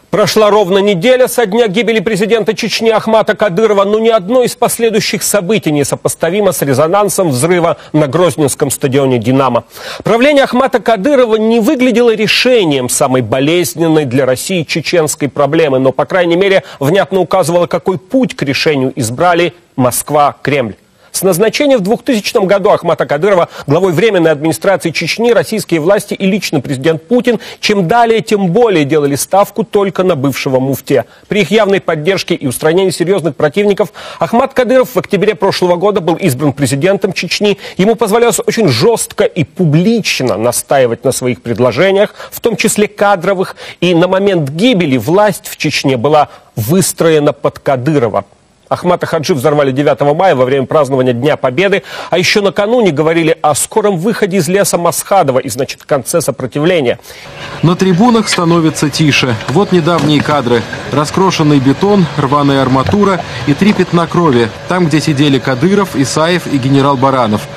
Прошла ровно неделя со дня гибели президента Чечни Ахмата Кадырова, но ни одно из последующих событий не сопоставимо с резонансом взрыва на Грозненском стадионе «Динамо». Правление Ахмата Кадырова не выглядело решением самой болезненной для России чеченской проблемы, но, по крайней мере, внятно указывало, какой путь к решению избрали Москва, Кремль. С назначения в 2000 году Ахмата Кадырова главой Временной администрации Чечни российские власти и лично президент Путин чем далее, тем более делали ставку только на бывшего муфтия. При их явной поддержке и устранении серьезных противников Ахмат Кадыров в октябре прошлого года был избран президентом Чечни. Ему позволялось очень жестко и публично настаивать на своих предложениях, в том числе кадровых, и на момент гибели власть в Чечне была выстроена под Кадырова. Ахмата Хаджи взорвали 9 мая во время празднования Дня Победы, а еще накануне говорили о скором выходе из леса Масхадова и, значит, конце сопротивления. На трибунах становится тише. Вот недавние кадры. Раскрошенный бетон, рваная арматура и 3 пятна крови. Там, где сидели Кадыров, Исаев и генерал Баранов.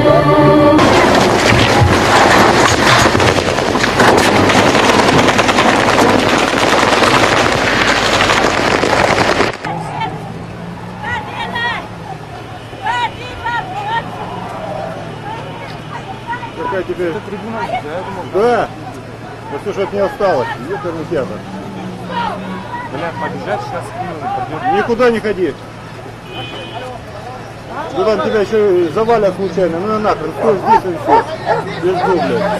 Какая тебе... Это трибуна, да, я думал. Да. Да что ж от нее осталось? Ёперный театр. Бля, побежать сейчас кинули. Никуда не ходи. Да там тебя еще завалят случайно. Ну нахрен, стой здесь и все. Без дубля.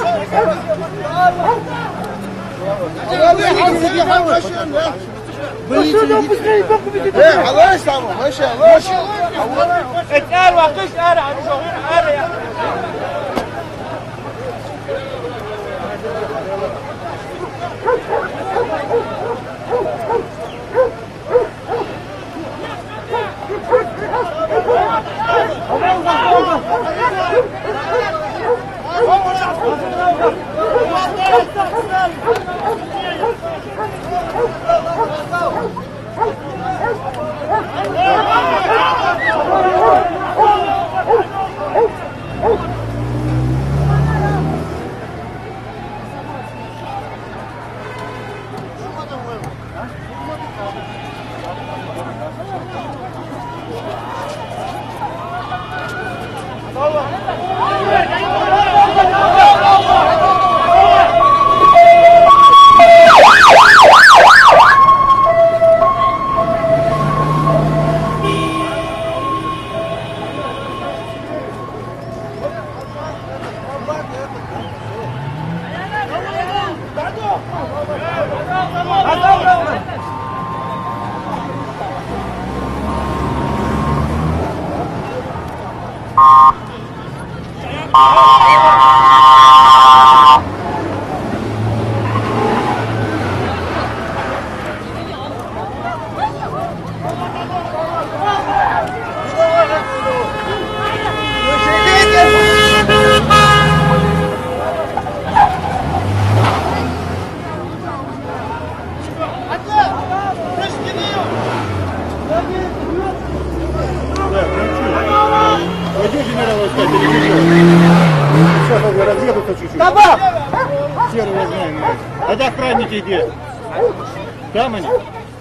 Сейчас они разъедутся чуть-чуть. Хер его знаем. А да охранники где? Там они?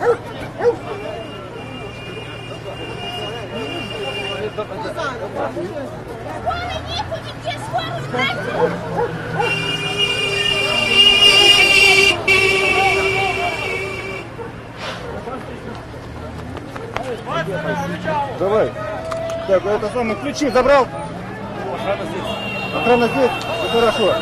Давай. Так, это самое, ключи забрал. Охрана здесь. Охрана здесь? Ну, хорошо.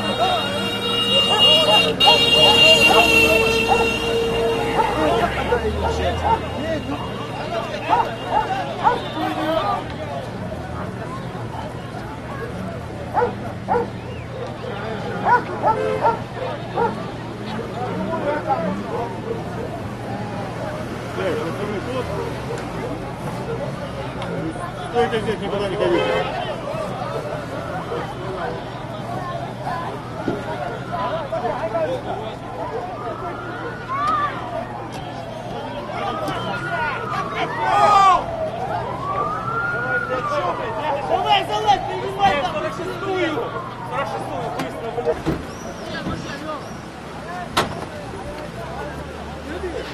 Стойте здесь, никуда не ходите. Залазь, принимай там, расшестую, быстро, блядь.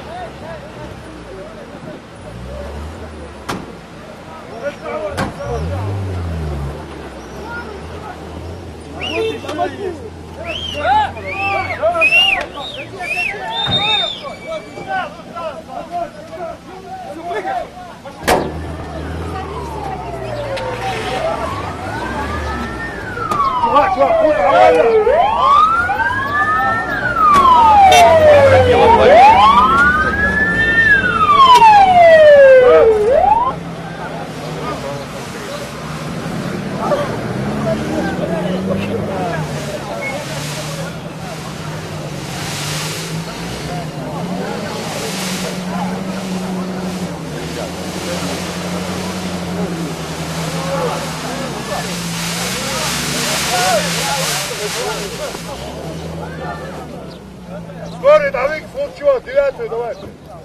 Скорый, давай, вот чего, 9-ю, давай.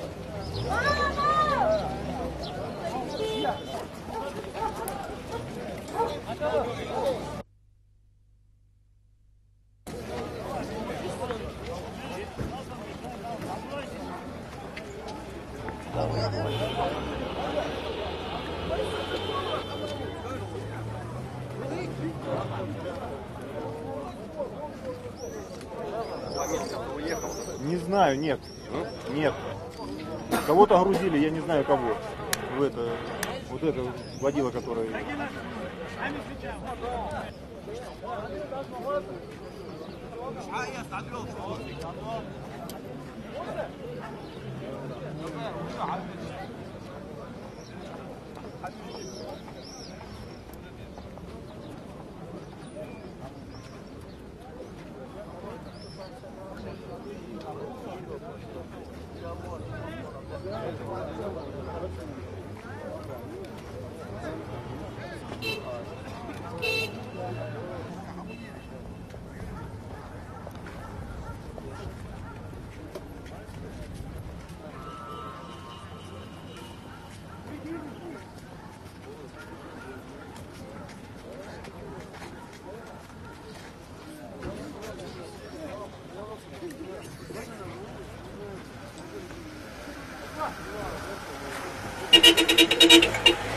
Не знаю, нет. Нет. Кого-то грузили, я не знаю кого. Вот это водила, который... Thank you.